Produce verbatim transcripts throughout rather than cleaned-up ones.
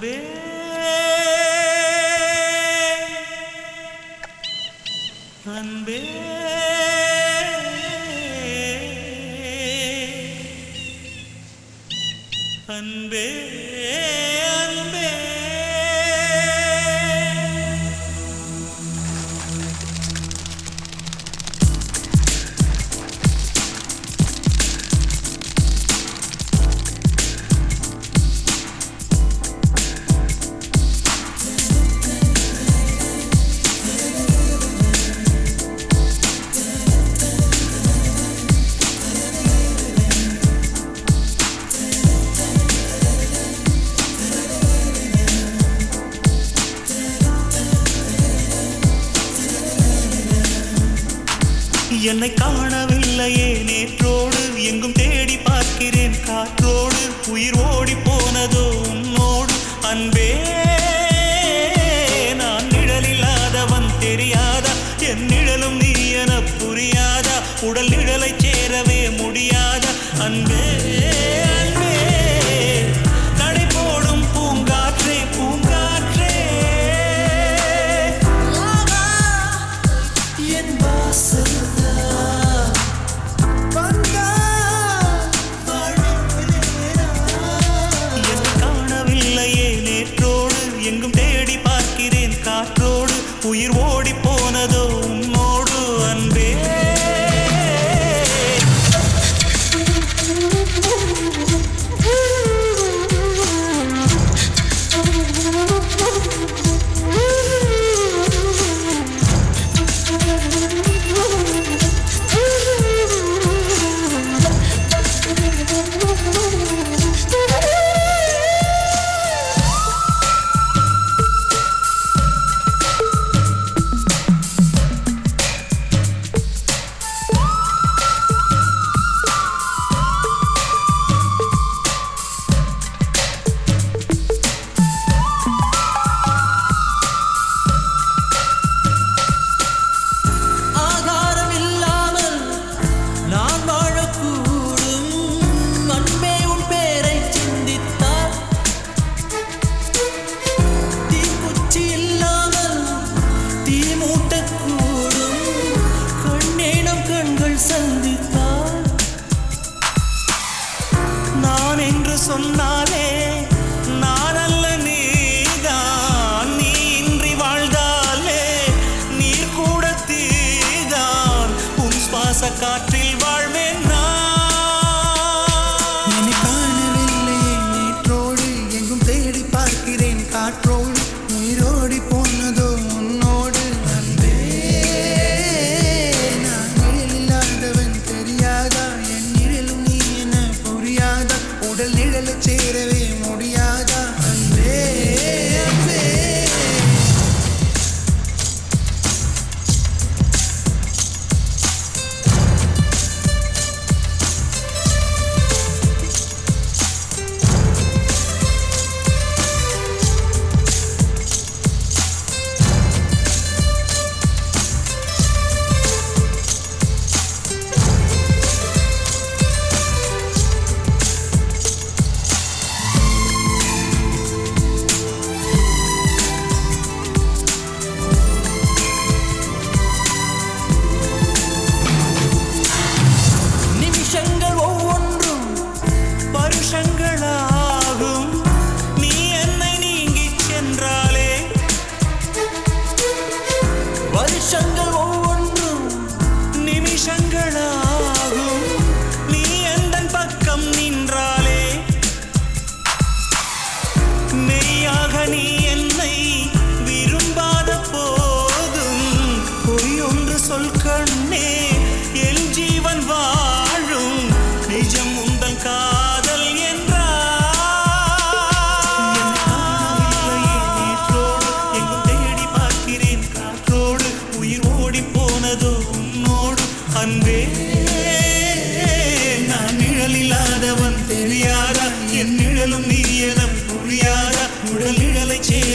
அன்பே அன்பே அன்பே அன்பே என்னை காணவில்லையே நேற்றோடு எங்கும் தேடி பார்க்கிறேன் காற்றோடு உயிர் ஓடி போனதோ உன்னோடு அன்பே நான் நிழலில்லாதவன் தெரியாதா என் நிழலும் நீ என புரியாதா உடல் நிழலை சேரவே முடியாதா அன்பே அன்பே நடை போடும் பூங்காற்றே பூங்காற்றே என் வாசல் எங்கும் தேடி பார்க்கிறேன் காற்றோடு உயிர் ஓடி போனதோ உன்னோடு அன்பே நான் என்று சொன்னாலே நான் அல்ல நீதான் நீ இன்றி வாழ்ந்தாலே நீர் கூட தீதான் உன் சுவாச காற்றில் வாழ்வேன் நான் என்னை காணவில்லையே நேற்றோடு எங்கும் தேடி பார்க்கிறேன் காற்றோடு உயிரோடி போனதோ உன்னோடு அன்பே நான் நிழலில்லாதவன் தெரியாதா என் நிழலும் நீ என புரியாதா உடல் நிழலை சேரவே முடியாதா அன்பே அன்பே வருஷங்கள் ஒவ்வொன்றும் நிமிஷங்களாகும் நீ எந்தன் பக்கம் நின்றாலே மெய்யாக நீ என்னை விரும்பாத போதும் பொய்யொன்று சொல் கண்ணே என் ஜீவன் வாழும் நிஜம் உந்தன் காதல் அன்பே நான் நிழலில்லாதவன் தெரியாதா என் நிழலும் நீ என புரியாதா உடல் நிழலை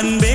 அன்பே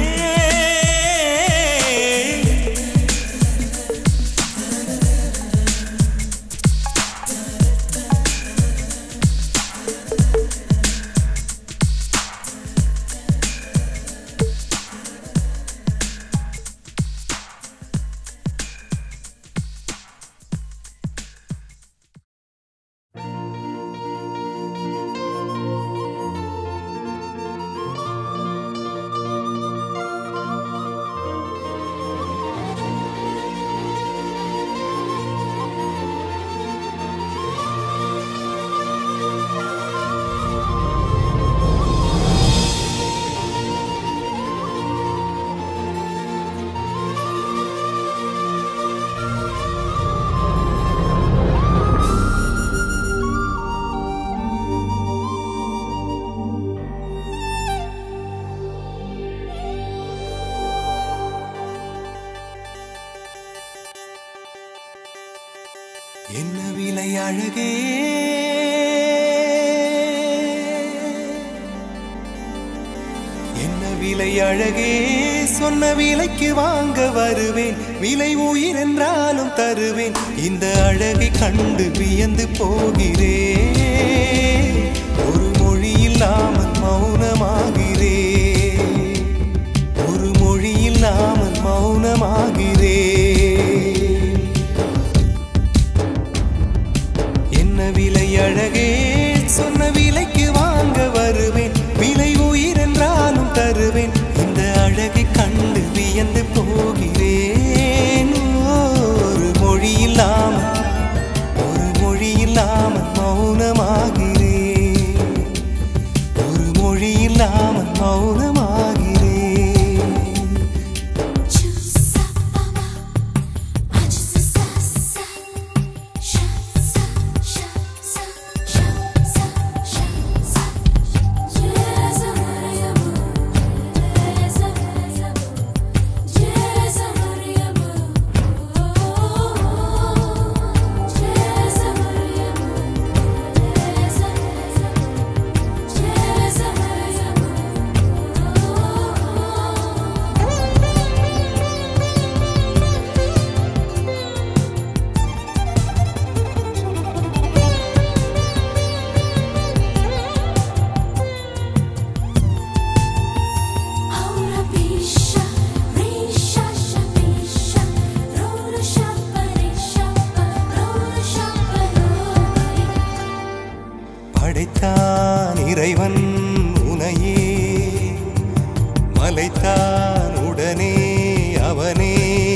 என்ன விலை அழகே என்ன விலை அழகே சொன்ன விலைக்கு வாங்க வருவேன் விலை உயிர் என்றாலும் தருவேன் இந்த அழகை கண்டு வியந்து போகிறேன் ஒரு மொழி இல்லாமல் மௌனமாகிறேன் ஒரு மொழி இல்லாமல் மௌனமாகிறேன் விலை அழகே சொன்ன விலைக்கு வாங்க வருவேன் விலை உயிர் என்றாலும் தருவேன் இந்த அழகை கண்டு வியந்து போகிறேன் ஒரு மொழி இல்லாமல் ஒரு மொழி இல்லாமல் மௌனமாகிறேன் ஒரு மொழி இல்லாமல் மௌனமாகிறேன் படைத்தான் இறைவன் உனையே மலைத்தான் உடனே அவனே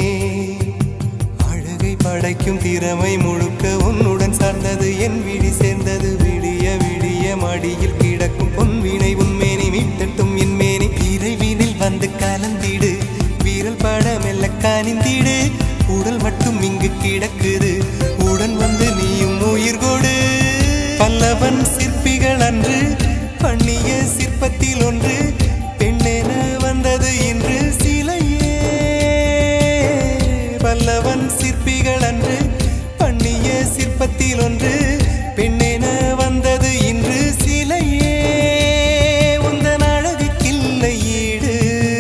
அழகை படைக்கும் திறமை முழுக்க உன்னுடன் சார்ந்தது என் விழி சேர்ந்தது விடிய விடிய மடியில் கிடக்கும் பொன்வினை உன்மேனி மீட்டட்டும் என் மேனி இறைவினில் வந்து கலந்திடு வீரல் பட மெல்ல காணிந்திடு உடல் மட்டும் இங்கு கிடக்குது உடன் வந்து நீயும் உயிர் கொடு பல்லவன் சிற்பிகள் அன்று பண்ணிய சிற்பத்தில் ஒன்று பெண்ணென வந்தது இன்று சிலையே பல்லவன் சிற்பிகள் அன்று பண்ணிய சிற்பத்தில் ஒன்று பெண்ணென வந்தது இன்று சிலையே உந்தன் அழகுக்கில்லை ஈடு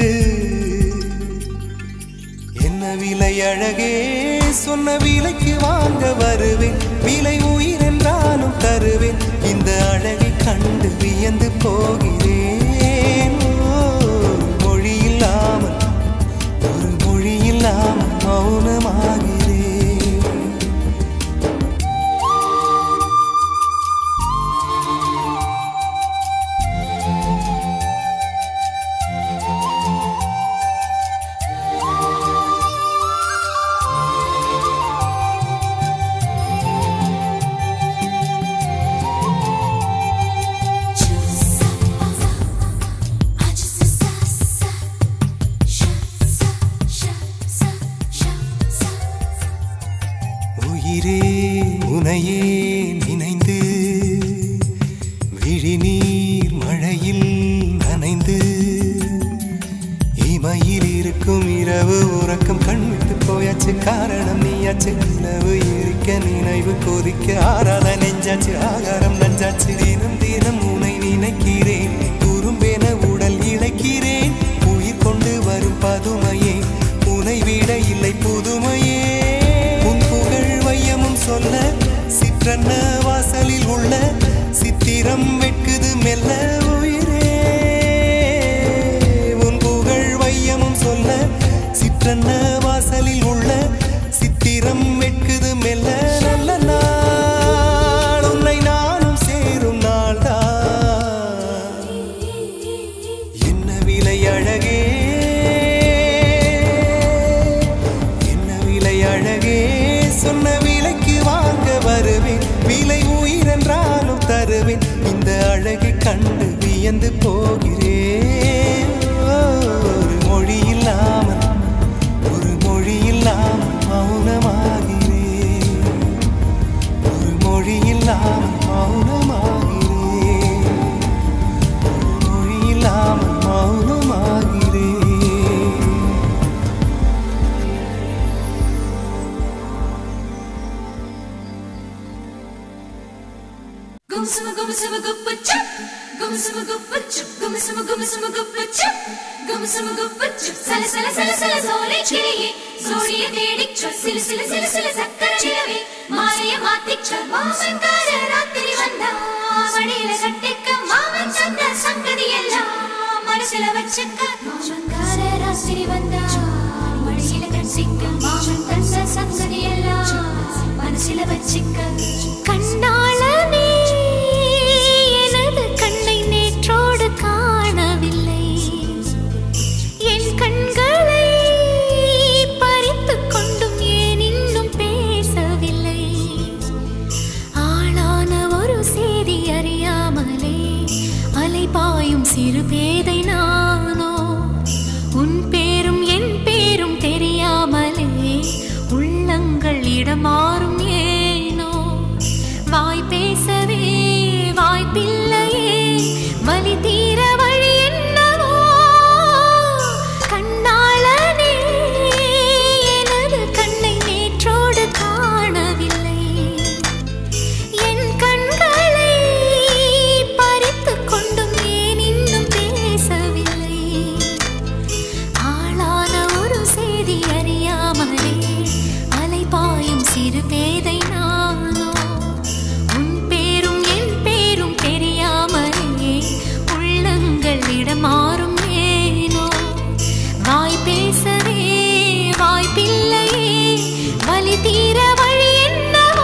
என்ன விலை அழகே சொன்ன விலைக்கு வாங்க வருவேன் விலை உயிர் என்றாலும் தருவேன் இந்த அழகை கண்டு வியந்து போகிறேன் ஒரு மொழி இல்லாமல் ஒரு மொழி இல்லாமல் மௌனமாகிறேன் உனையே நினைந்து விழிநீர் மழையில் நனைந்து இமையில் இருக்கும் இரவு உறக்கம் கண்விட்டு போயாச்சு காரணம் நீயாச்சு நிலவு எரிக்க நினைவு கொதிக்க ஆறாத நெஞ்சாச்சு ஆகாரம் நஞ்சாச்சு தினம் தினம் உனை நினைக்கிறேன் குறும்பென உடல் இழைக்கிறேன் உயிர் வாசலில் உள்ள சித்திரம் வெட்குது மெல்ல உயிரே உன் புகழ் வையமும் சொல்ல சிற்றன்ன வாசலில் உள்ள சித்திரம் வெட்குது மெல்ல நல்ல நாள் உன்னை நானும் சேரும் நாள்தான் என்ன விலை அழகே என்ன விலை அழகே சொன்ன விலைக்கு வாங்க வருவேன் விலை உயிரென்றாலும் தருவேன் இந்த அழகை கண்டு வியந்து போகிறேன் ஒரு மொழி இல்லாமல் ஒரு மொழி இல்லாமல் மௌனமாகிறேன் ஒரு மொழி இல்லாமல் மௌனமாகிறேன் ஒரு மொழி இல்லாமல் மௌனமாகிறேன் Gumsama gumsama guppa chup, gumsama guppa chup, gumsama gumsama guppa chup, gumsama guppa chup. Sala sala sala sala zole chiliye, zoliye dedik chal, sila sila sila sila zakkara chilave, maariya maatik chal. Maaman kara rattiri vanda, vadila kattikka maaman chandra sangadi ella, manasila vachikka. Maaman kara rattiri vanda, vadila kattikka maaman chandra sangadi ella, manasila vachikka. Kannalane சிறு பேதை நானோ உன் பேரும் என் பேரும் தெரியாமலே உள்ளங்கள் இடமாறும் ஏனோ வாய் பேசவே வாய்ப்பில்லையே வலி தீர வழி என்னவோ கண்ணாளனே எனது கண்ணை நேற்றோடு காணவில்லை என் கண்களை பறித்து கொண்டும் சிறு பேதை நானோ உன் பேரும் என் பேரும் தெரியாமலே உள்ளங்கள் இடமாறும் ஏனோ வாய் பேசவே வாய்ப்பில்லையே வலி தீர வழி என்னவோ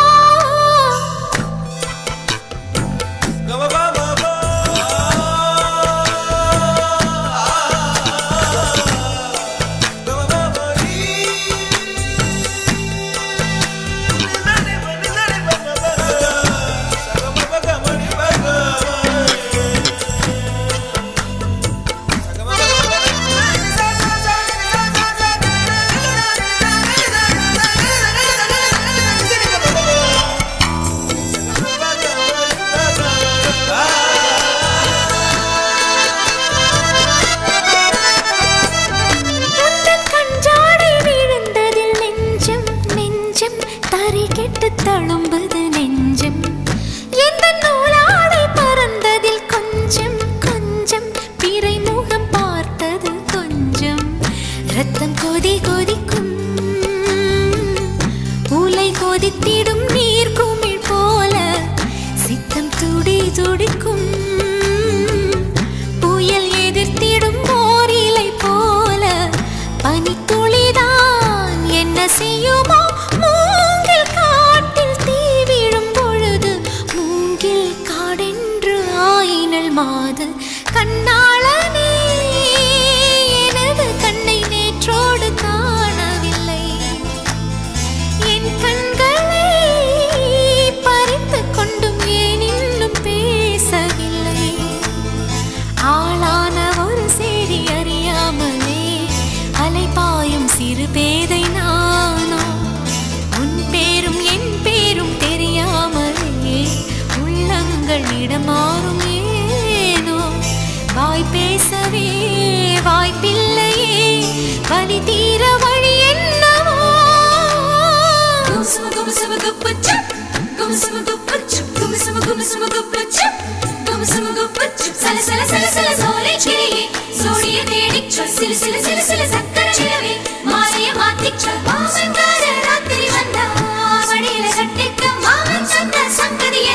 தழும்புது நெஞ்சம் எந்த நூலாடை பறந்ததில் கொஞ்சம் கொஞ்சம் பிறை முகம் பார்த்தது கொஞ்சம் ரத்தம் கொதி கொதிக்கும் உலை கொதித்திடும் நீர் குமிழ் போல சித்தம் துடி துடிக்கும் புயல் எதிர்த்திடும் ஓரிலை போல பனித்துளிதான் என்ன செய்யுமோ மாது கண்ணாளனே எனது கண்ணை நேற்றோடு காணவில்லை என் கண்களை பறித்து கொண்டும் ஏன் இன்னும் பேசவில்லை ஆளான ஒரு செய்தி அறியாமலே அலைபாயும் சிறு பேதை நானோ உன் பேரும் என் பேரும் தெரியாமலே உள்ளங்கள் இடமாறும் வாய் பேசவே வாய்ப்பில்லையே வலி தீர வழி என்னவோ கும்சும கும்சும குப்ப சுப் கும்சும குப்ப சுப் கும்சும கும்சும குப்ப சுப் கும்சும குப்ப சுப் சல சல சல சல சோலை கிளியே சோடிய தேடிச் சொல் சிலு சிலு சிலு சிலு சக்கர சிலவே மாலைய மாத்திச் சொல் மாமன் கார ராத்திரி வந்தா வடியில கட்டிக்க மாமன் சந்த சங்கதிய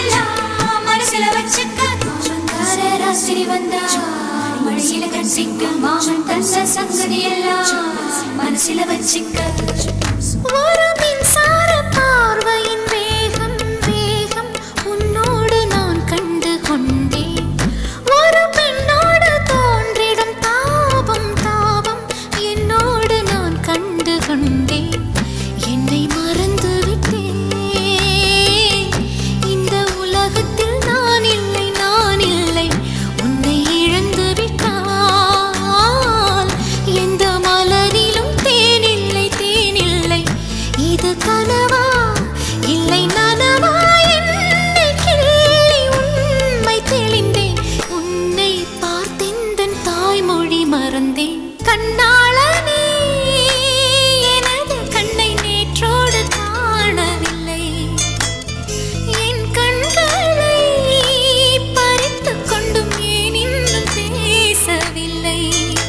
சங்கதி எல்லாம் மனசில வச்சிக்க. ஒரு மின்சார பார்வையின் வேகம் வேகம் உன்னோடு நான் கண்டு கொண்டேன். ஒரு பெண்ணோடு தோன்றிடும் தாபம் தாபம் என்னோடு நான் கண்டு கொண்டேன். என்னை மறந்து விட்டேன். இந்த உலகத்தில் நான் இல்லை நான் இல்லை. உன்னை இழந்து விட்டால் எந்த மலரிலும் தேனில்லை தேனில்லை. இது கனவா இல்லை நனவா என்னை கிள்ளி உண்மை தெளிந்தேன். உன்னை பார்த்தெந்தன் தாய்மொழி மறந்தேன். கண்ணாளனே எனது கண்ணை நேற்றோடு காணவில்லை. என் கண்களை பறித்துக் கொண்டும் ஏன் இன்னும் பேசவில்லை.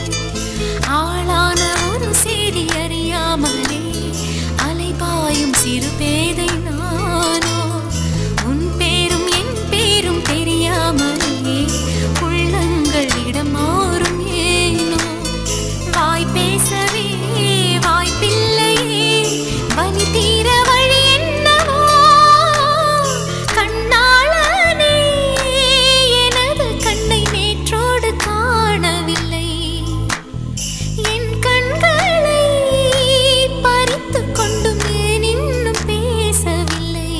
ஆளான ஒரு செய்தி அறியாமலே அலைபாயும் சிறு பேதை நானோ. உன் பேரும் என் பேரும் தெரியாமலே உள்ளங்கள் இடம் மாறும் ஏனோ. வாய் பேசவே வாய்ப்பில்லையே வலி தீர வழி என்னவோ. கண்ணாளனே எனது கண்ணை நேற்றோடு காணவில்லை. என் கண்களை பறித்துக் கொண்டும் ஏன் இன்னும் பேசவில்லை.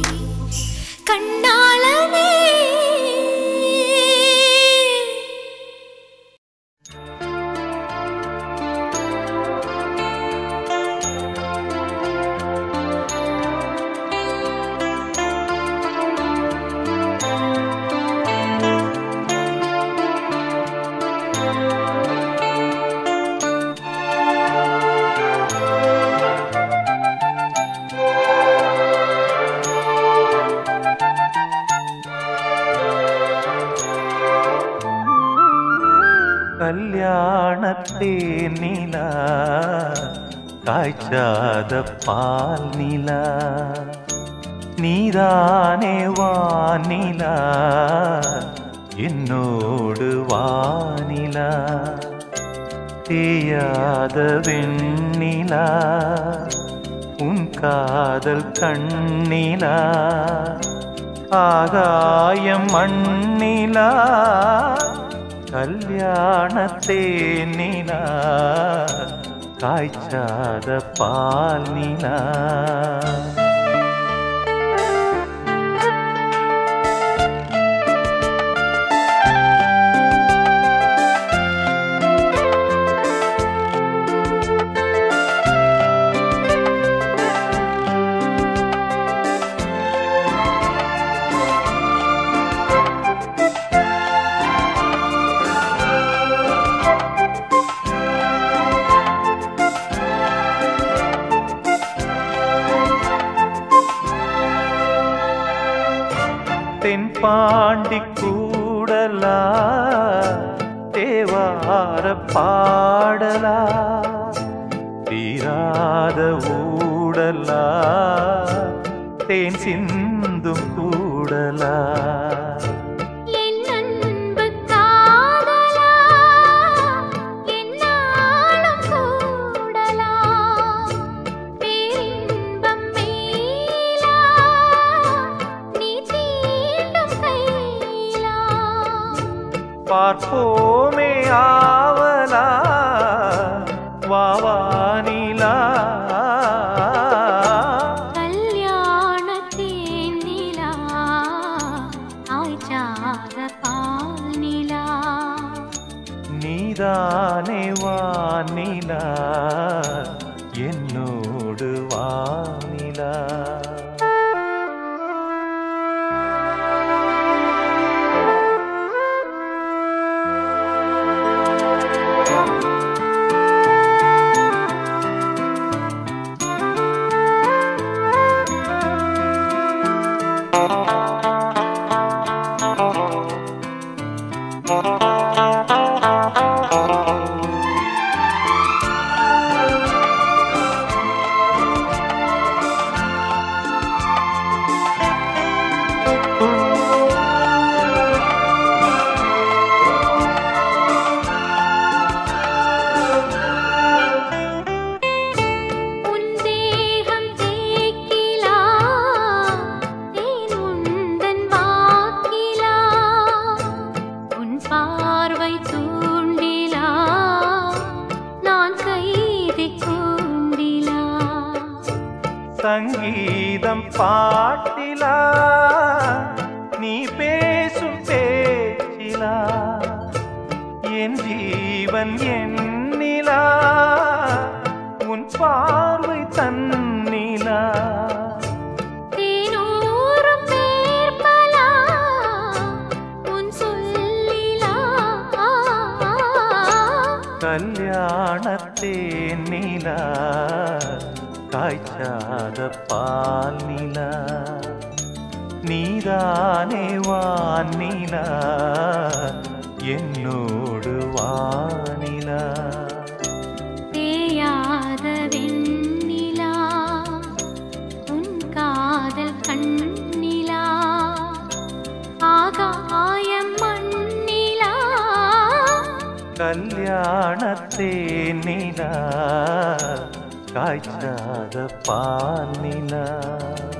கண்ணாளனே கல்யாணத்தே நிலா காய்ச்சாத பால் நிலா நீதானே வானிலா என்னோடு வானிலா தேயாத வெண்ணிலா உன் காதல் கண்ணிலா ஆகாயம் மண்ணிலா கல்யாணத்தே நிலா காய்ச்சாத பால் நிலா. தென்பாண்டி கூடலா தேவார பாடலா தீராத ஊடலா தேன் சிந்தும் கூடலா. என் அன்பு காதலா என்னாலும் கூடலா பேரின்பம் மேலா நீ தீண்டும் கைலா. பார்ப்போமே ஆவலா வாவானிலா கல்யாணத்தேன் நிலா ஆய்ச்சாத பால் நிலா. நீதானே வானிலா என்னோடு வானிலா. தித்திக்கூண்டிலா சங்கீதம் பாட்டிலா நீ பேசும் பேச்சிலா என் ஜீவன் எண்ணிலா உன் பார்வை தன்னிலா தேனூரும் பேர்பலா உன் சொல்லிலா கல்யாணத்தேன் நிலா காய்ச்சாத பால் நிலா நீதானே வானிலா என்னோடு வானிலா தேயாத வெண்ணிலா உன் காதல் கண்ணிலா ஆகாயம் மண்ணிலா கல்யாணத்தேன் நிலா காய்ச்சாத பால் நிலா